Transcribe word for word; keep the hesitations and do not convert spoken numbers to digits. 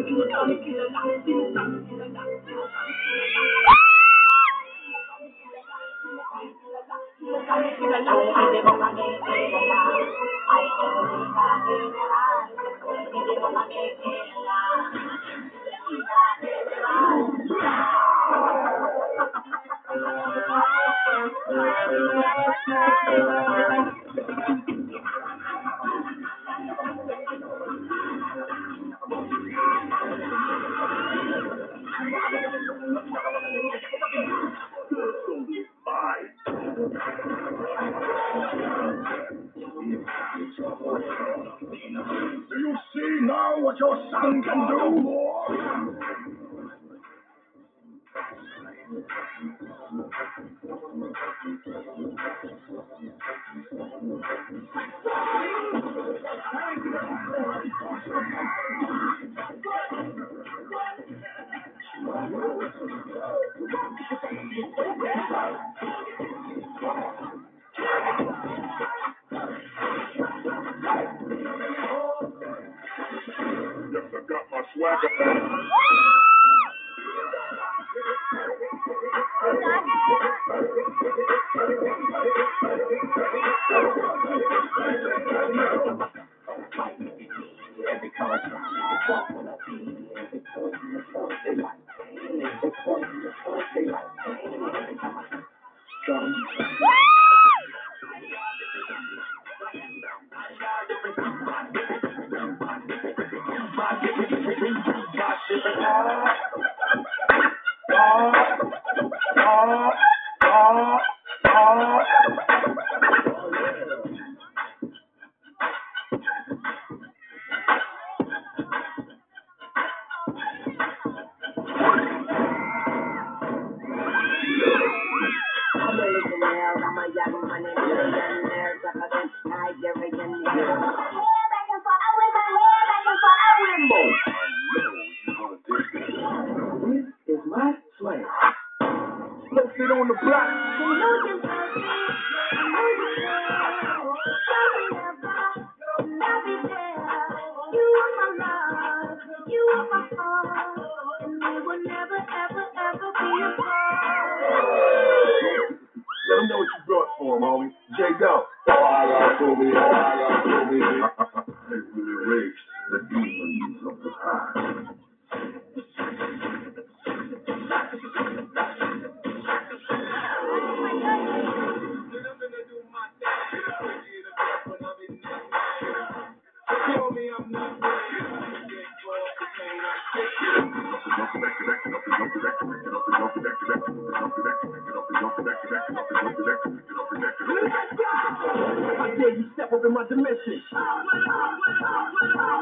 You see now what your son can do? Yes, I got my swagger back. On the block. Let them know what you brought for them, homie. J-Go. They will erase the demons of the past. I dare you step up in my dimension.